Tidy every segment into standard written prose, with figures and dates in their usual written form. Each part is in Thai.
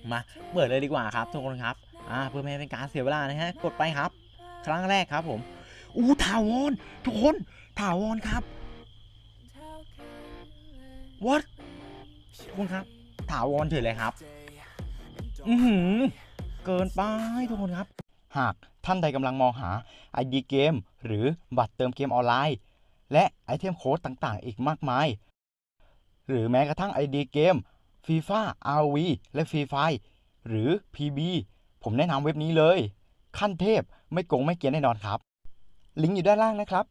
มาเปิดเลยดีกว่าครับทุกคนครับเพื่อไม่ให้เป็นการเสียเวลานะฮะกดไปครับครั้งแรกครับผมถาวรทุกคนถาวรครับ what ทุกคนครับถาวรเฉยเลยครับเกินไปทุกคนครับหากท่านใดกำลังมองหา ID เกมหรือบัตรเติมเกมออนไลน์และไอเทมโค้ดต่างๆอีกมากมายหรือแม้กระทั่ง ID เกม FIFA RV และ Free Fire หรือ PB ผมแนะนำเว็บนี้เลยขั้นเทพไม่โกงไม่เกียนแน่นอนครับลิงก์อยู่ด้านล่างนะครับ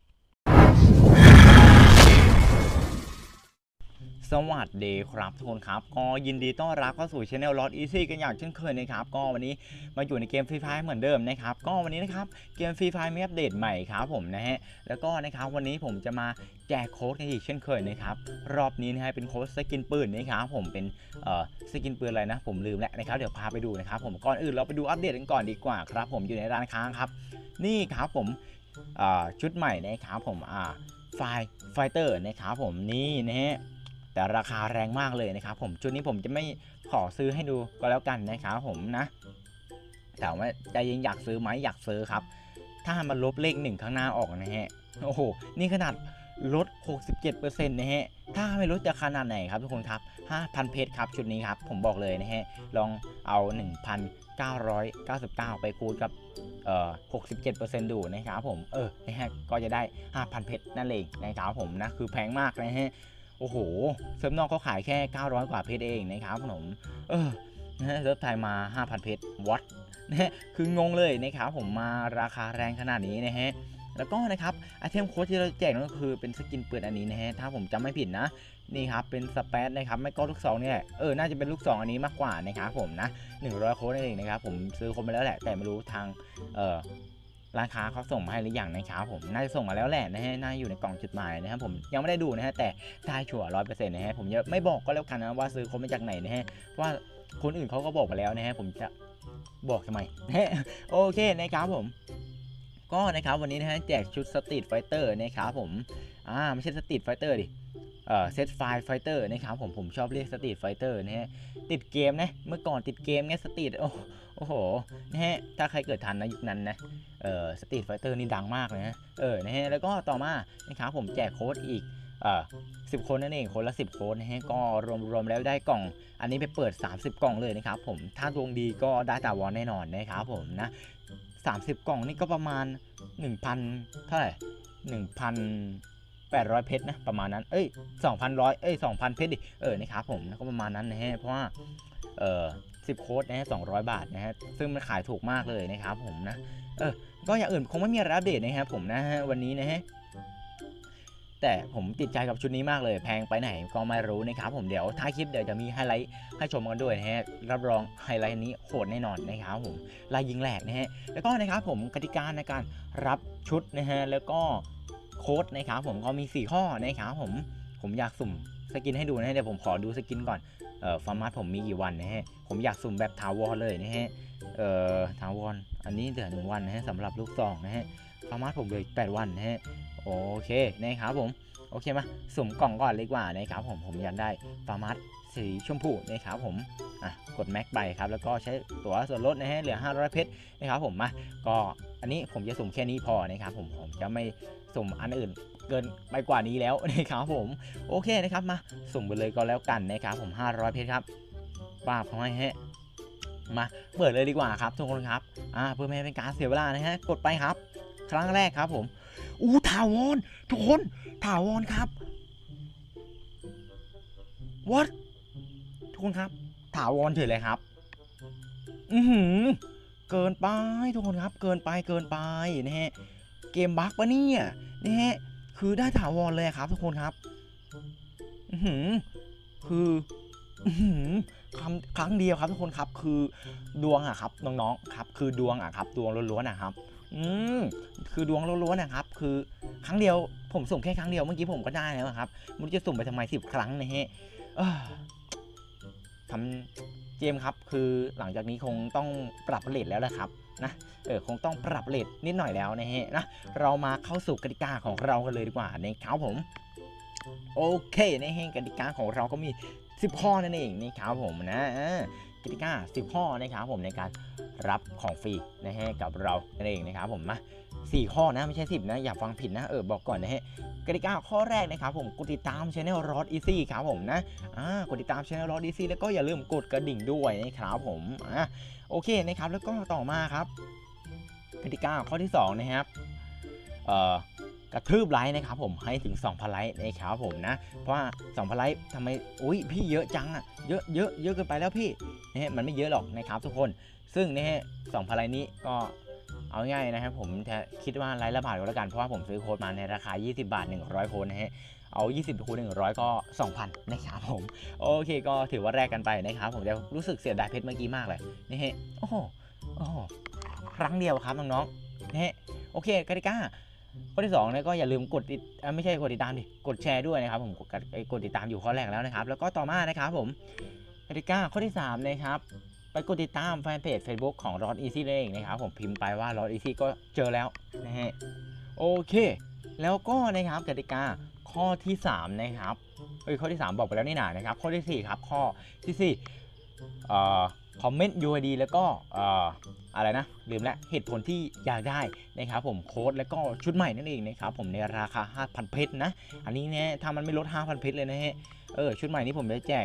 สวัสดีครับทุกคนครับก็ยินดีต้อนรับเข้าสู่ Channel Lost Easy กันอย่างเช่นเคยนะครับก็วันนี้มาอยู่ในเกม Free Fire เหมือนเดิมนะครับก็วันนี้นะครับเกม Free Fire มีอัปเดตใหม่ครับผมนะฮะแล้วก็นะครับวันนี้ผมจะมาแจกโค้ดกันอีกเช่นเคยนะครับรอบนี้นะฮะเป็นโค้ดสกินปืนนะครับผมเป็นสกินปืนอะไรนะผมลืมแล้วนะครับเดี๋ยวพาไปดูนะครับผมก่อนอื่นเราไปดูอัปเดตกันก่อนดีกว่าครับผมอยู่ในร้านค้าครับนี่ครับผมชุดใหม่นะครับผมไฟเตอร์นะครับผมนี่นะฮะแต่ราคาแรงมากเลยนะครับผมชุดนี้ผมจะไม่ขอซื้อให้ดูก็แล้วกันนะครับผมนะแต่ว่าใจเย็นอยากซื้อไหมอยากซื้อครับถ้ามันลบเลข1ข้างหน้าออกนะฮะโอ้โหนี่ขนาดลด 67% นะฮะถ้าไม่ลดจะขนาดไหนครับทุกคนครับ 5,000 เพชรครับชุดนี้ครับผมบอกเลยนะฮะลองเอา 1,999 ไปคูณกับ67%ดูนะครับผมนะฮะก็จะได้ 5,000 เพชรนั่นเองนะครับผมนะคือแพงมากนะฮะโอ้โหเซิร์ฟนอกเขาขายแค่900กว่าเพชรเองนะครับผมนะฮะเซิร์ฟไทยมา 5,000 เพชรวัดนะฮะคืองงเลยนะครับผมมาราคาแรงขนาดนี้นะฮะแล้วก็นะครับไอเทมโค้ดที่เราแจกนั่นก็คือเป็นสกินปืนอันนี้นะฮะถ้าผมจำไม่ผิดนะนี่ครับเป็นสเปซนะครับไม่ก็ลูก2เนี่ยน่าจะเป็นลูก2อันนี้มากกว่านะครับผมนะ100โค้ดนั่นเองนะครับผมซื้อโค้ดมาแล้วแหละแต่ไม่รู้ทางร้านค้าเขาส่งมาให้หรือยังนะครับผมน่าจะส่งมาแล้วแหละนะฮะน่าอยู่ในกล่องจดหมายนะครับผมยังไม่ได้ดูนะฮะแต่ได้ชัวร์100%นะฮะผมจะไม่บอกก็แล้วกันนะว่าซื้อโค้ดมาจากไหนนะฮะว่าคนอื่นเขาก็บอกมาแล้วนะฮะผมจะบอกทำไมโอเคนะครับผมก็นะครับวันนี้นะฮะแจกชุดสตรีทไฟเตอร์นะครับผมไม่ใช่สตรีทไฟเตอร์ดิเซตไฟไฟเตอร์นะครับผมชอบเรียกสตรีทไฟเตอร์นะฮะติดเกมนะเมื่อก่อนติดเกมเนี่ยสตรีทโอ้โหนะฮะถ้าใครเกิดทันนะยุคนั้นนะสตรีทไฟเตอร์นี่ดังมากเลยนะนะฮะแล้วก็ต่อมานะครับผมแจกโค้ดอีก10 คนนั่นเองคนละ10 โค้ดนะฮะก็รวมแล้วได้กล่องอันนี้ไปเปิด30 กล่องเลยนะครับผมถ้าดวงดีก็ได้ถาวรแน่นอนนะครับผมนะ30 กล่องนี่ก็ประมาณ 1,000 เท่าไหร่1,800 เพชรนะประมาณนั้น2,100 2,000 เพชรดินะครับผมก็ประมาณนั้นนะฮะเพราะว่า10 โค้ดนะฮะ200 บาทนะฮะซึ่งมันขายถูกมากเลยนะครับผมนะก็อย่างอื่นคงไม่มีอะไรอัปเดตนะครับผมนะฮะวันนี้นะฮะแต่ผมติดใจกับชุดนี้มากเลยแพงไปไหนก็ไม่รู้นะครับผมเดี๋ยวท้ายคลิปเดี๋ยวจะมีไฮไลท์ให้ชมกันด้วยนะฮะรับรองไฮไลท์นี้โหดแน่นอนนะครับผมลายยิงแหลกนะฮะแล้วก็นะครับผมกติกาในการรับชุดนะฮะแล้วก็โค้ดนะครับผมก็มี4ข้อนะครับผมอยากสุ่มสกินให้ดูนะฮะเดี๋ยวผมขอดูสกินก่อนฟอร์มัตผมมีกี่วันนะฮะผมอยากสุ่มแบบถาวรเลยนะฮะถาวรอันนี้เหลือ1 วันนะฮะสำหรับลูก2นะฮะฟอร์มัตผมเหลือ8 วันนะฮะโอเคนะครับผมโอเคมาสุ่มกล่องก่อนเลยดีกว่านะครับผมอยากได้ฟาร์มัสสีชมพูนะครับผมกดแม็กไปครับแล้วก็ใช้ตั๋วส่วนลดนะฮะเหลือ500 เพชรนะครับผมมาก็อันนี้ผมจะสุ่มแค่นี้พอนะครับผมจะไม่สุ่มอันอื่นเกินไปกว่านี้แล้วนะครับผมโอเคนะครับมาสุ่มไปเลยก็แล้วกันนะครับผม500 เพชรครับป้าบเขาให้ฮะมาเปิดเลยดีกว่าครับทุกคนครับเพื่อไม่ให้เป็นการเสียเวลานะฮะกดไปครับครั้งแรกครับผมถาวรทุกคนถาวรครับ what ทุกคนครับถาวรเฉยเลยครับเกินไปทุกคนครับเกินไปนะฮะเกมบั๊กปะเนี่ยนะฮะคือได้ถาวรเลยครับทุกคนครับคือครั้งเดียวครับทุกคนครับคือดวงครับน้องๆครับคือดวงครับดวงล้วนๆนะครับคือดวงล้วนๆนะครับคือครั้งเดียวผมสุ่มแค่ครั้งเดียวเมื่อกี้ผมก็ได้แล้วครับไม่รู้จะสุ่มไปทำไม10 ครั้งนะฮะทำเจมครับคือหลังจากนี้คงต้องปรับเรทแล้วแหละครับนะคงต้องปรับเรทนิดหน่อยแล้วนะฮะนะเรามาเข้าสู่กติกาของเรากันเลยดีกว่านะครับผมโอเคนะฮะกติกาของเราก็มี10 ข้อนั่นเองนะครับผมนะกติกา10ข้อนะครับผมในการรับของฟรีนะฮะกับเราเองนะครับผมมา4ข้อนะไม่ใช่10นะอย่าฟังผิดนะบอกก่อนนะฮะกติกาข้อแรกนะครับผมกดติดตาม Channel Rod Easy ครับผมนะกดติดตาม Channel Rod Easy แล้วก็อย่าลืมกดกระดิ่งด้วยนะครับผมโอเคนะครับแล้วก็ต่อมาครับกติกาข้อที่2นะครับกระทืบไลค์นะครับผมให้ถึง 2,000 ไลค์นะครับผมนะเพราะว่า 2,000 ไลค์ทำไมอุ้ยพี่เยอะจังอ่ะเยอะเกินไปแล้วพี่นะฮะมันไม่เยอะหรอกนะครับทุกคนซึ่งนะฮะ 2,000 ไลค์นี้ก็เอาง่ายนะครับผมจะคิดว่าไลค์ละบาทก็แล้วกันเพราะว่าผมซื้อโค้ดมาในราคา20 บาท100โค้ดนะฮะเอา20คูณ100ก็ 2,000 นะครับผมโอเคก็ถือว่าแลกกันไปนะครับผมจะรู้สึกเสียดายเพชรเมื่อกี้มากเลยนี่ฮะโอ้โหครั้งเดียวครับน้องๆนะฮะโอเคกติกาข้อที่2เนี่ยก็อย่าลืมกดไม่ใช่กดติดตามดิกดแชร์ด้วยนะครับผมกดติดตามอยู่ข้อแรกแล้วนะครับแล้วก็ต่อมานะครับผมกติกาข้อที่3นะครับไปกดติดตามแฟนเพจ Facebook ของ Rod Easy เองนะครับผมพิมพ์ไปว่า Rod Easy ก็เจอแล้วนะฮะโอเคแล้วก็นะครับกติกาข้อที่3นะครับข้อที่3บอกไปแล้วนี่นานะครับข้อที่4ครับข้อที่4คอมเมนต์ UID แล้วก็อะไรนะลืมแล้วเหตุผลที่อยากได้นะครับผมโค้ดแล้วก็ชุดใหม่นั่นเองนะครับผมในราคา 5,000 เพชรนะอันนี้เนี่ยถ้ามันไม่ลด 5,000 เพชรเลยนะฮะชุดใหม่นี้ผมจะแจก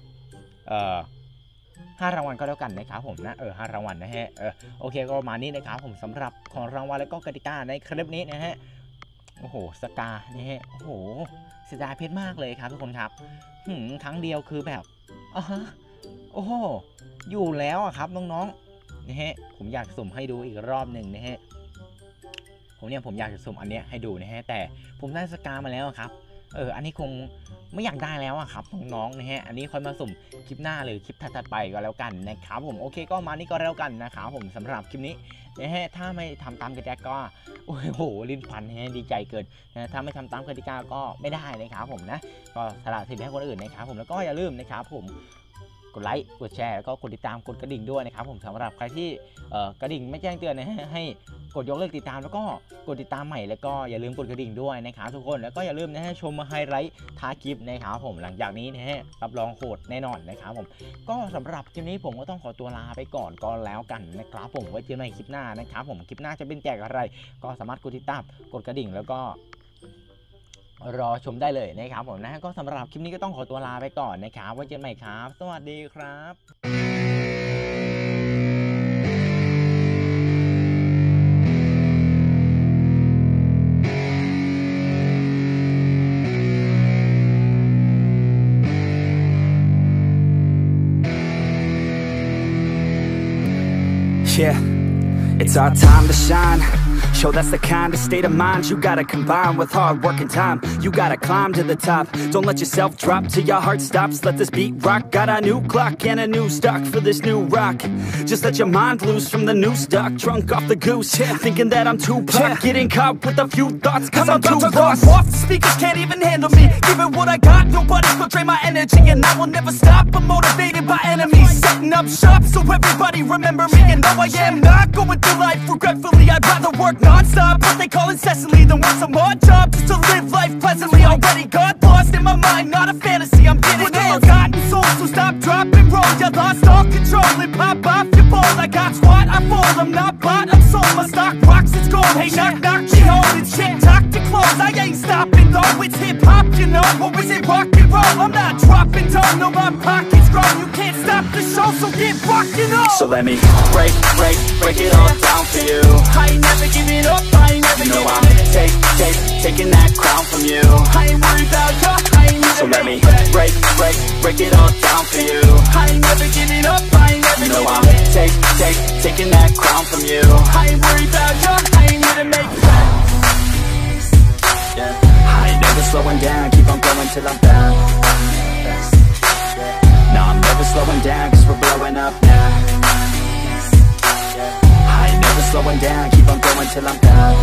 5 รางวัลก็แล้วกันนะครับผมนะ5 รางวัลนะฮะโอเคก็ประมาณนี้นะครับผมสำหรับของรางวัลแล้วก็กติกาในคลิปนี้นะฮะโอ้โหสกานี่ฮะโอ้โหเสียดายเพชรมากเลยครับทุกคนครับครั้งเดียวคือแบบโอ้โหอยู่แล้วอะครับน้องๆนะฮะผมอยากสุ่มให้ดูอีกรอบหนึ่งนะฮะผมอยากจะสุ่มอันเนี้ยให้ดูนะฮะแต่ผมได้สกามาแล้วครับอันนี้คงไม่อยากได้แล้วอะครับน้องๆนะฮะอันนี้ค่อยมาสุ่มคลิปหน้าหรือคลิปถัดไปก็แล้วกันนะครับผมโอเคก็มานี่ก็แล้วกันนะครับผมสำหรับคลิปนี้นะฮะถ้าไม่ทำตามกติกาก็โอ้โหลิ้นพันฮะดีใจเกินนะถ้าไม่ทำตามกติกาก็ไม่ได้นะครับผมนะก็สละสิทธิ์ให้คนอื่นนะครับผมแล้วก็อย่าลืมนะครับผมกดไลค์กดแชร์แล้วก็กดติดตามกดกระดิ่งด้วยนะครับผมสำหรับใครที่กระดิ่งไม่แจ้งเตือนนะฮะให้กดยกเลิกติดตามแล้วก็กดติดตามใหม่แล้วก็อย่าลืมกดกระดิ่งด้วยนะครับทุกคนแล้วก็อย่าลืมนะฮะชมมาไฮไลท์ท้ายคลิปนะครับผมหลังจากนี้นะฮะรับรองโหดแน่นอนนะครับผมก็สำหรับคลิปนี้ผมก็ต้องขอตัวลาไปก่อนก็แล้วกันนะครับผมไว้เจอกันในคลิปหน้านะครับผมคลิปหน้าจะเป็นแจกอะไรก็สามารถกดติดตามกดกระดิ่งแล้วก็รอชมได้เลยนะครับผมนะก็สำหรับคลิปนี้ก็ต้องขอตัวลาไปก่อนนะครับไว้เจอกันใหม่ครับสวัสดีครับ Yeah, it's our time to shine. Show that's the kind of state of mind you gotta combine with hard work and time. You gotta climb to the top. Don't let yourself drop till your heart stops. Let this beat rock. Got a new clock and a new stock for this new rock. Just let your mind loose from the new stock. Drunk off the goose, thinking that I'm too pop. Getting caught with a few thoughts cause I'm too lost. Off the speakers can't even handle me. Give it what I got, nobody's gonna drain my energy. And I will never stop, I'm motivated by enemies. Setting up shop so everybody remember me. And no, I am not going through life regretfully. I'd rather work non-stop, what they call incessantly, than work some more job just to live life pleasantly. Already got lost in my mind, not a fantasy, I'm getting with a forgotten soul. So stop, drop, and roll. You lost all control and pop off your ball. I got squat, I fold, I'm not bought, I'm sold. My stock rocks, it's gold. Hey, knock, knock, she holding shit, talk to close. I ain't stopping though, it's hip-hop, you know. Or is it rock and roll? I'm not dropping down, no, my pocket's grown. You can't stop the show, so get rockin' on. So let me break it all down for you. I ain't never giving up, I ain't never giving up. Taking that crown from you. I ain't worried about you, I ain't never. So let me break it all down for you. I ain't never giving up, I ain't never giving up. Taking that crown from you. I ain't worried about you, I ain't here to make friends. Yeah. I ain't never slowing down, keep on going till I'm down. No, I'm never slowing down, cause we're blowing up now. I ain't never slowing down, keep on going till I'm down.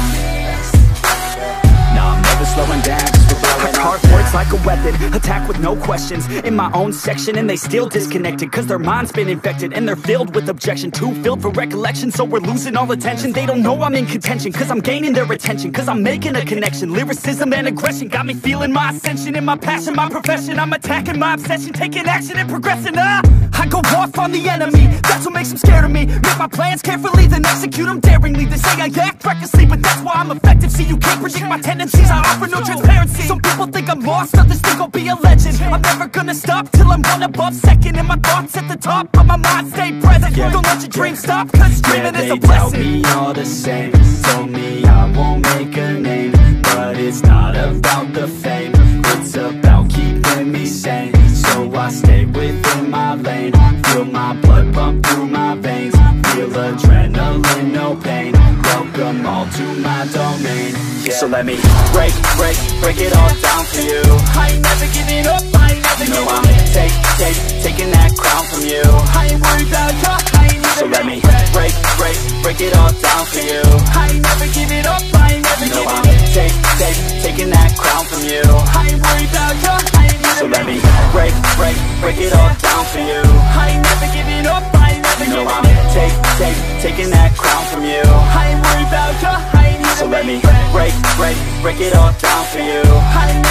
No, I'm never slowing down, cause we're blowing up. Hard words like a weapon, attack with no questions. In my own section and they still disconnected, cause their mind's been infected and they're filled with objection. Too filled for recollection, so we're losing all attention. They don't know I'm in contention, cause I'm gaining their attention. Cause I'm making a connection, lyricism and aggression got me feeling my ascension. In my passion, my profession, I'm attacking my obsession, taking action and progressing. I go off I'm the enemy. That's what makes them scared of me. Make my plans carefully, then execute them daringly. They say I act recklessly, but that's why I'm effective. See, you can't predict my tendencies, I offer no transparency. Some people think I'm lost, others think I'll be a legend. I'm never gonna stop till I'm one above second. And my thoughts at the top, but my mind stay present. Don't let your dreams stop, cause dreaming is a blessing. They doubt me all the same. Told me I won't make a name, but it's not about the fame. It's about keeping me sane. So I stay within my lane. Feel my blood pump through my veins. Feel adrenaline, no pain. Welcome all to my domain. Yeah. So let me break it all down for you. I ain't never giving up, I ain't never giving up. I'm taking that crown from you. I ain't worried about ya, I ain't never So let me break it all down for you. I ain't never giving up, I ain't never giving I'm up. taking that crown from you. I ain't worried about ya, I ain't never So let me break it all down for you. I ain't never giving up, I ain't never giving I'm up. taking that crown from you. I ain't worried about ya, I ain't never So let me giving up. break it all down for you. I ain't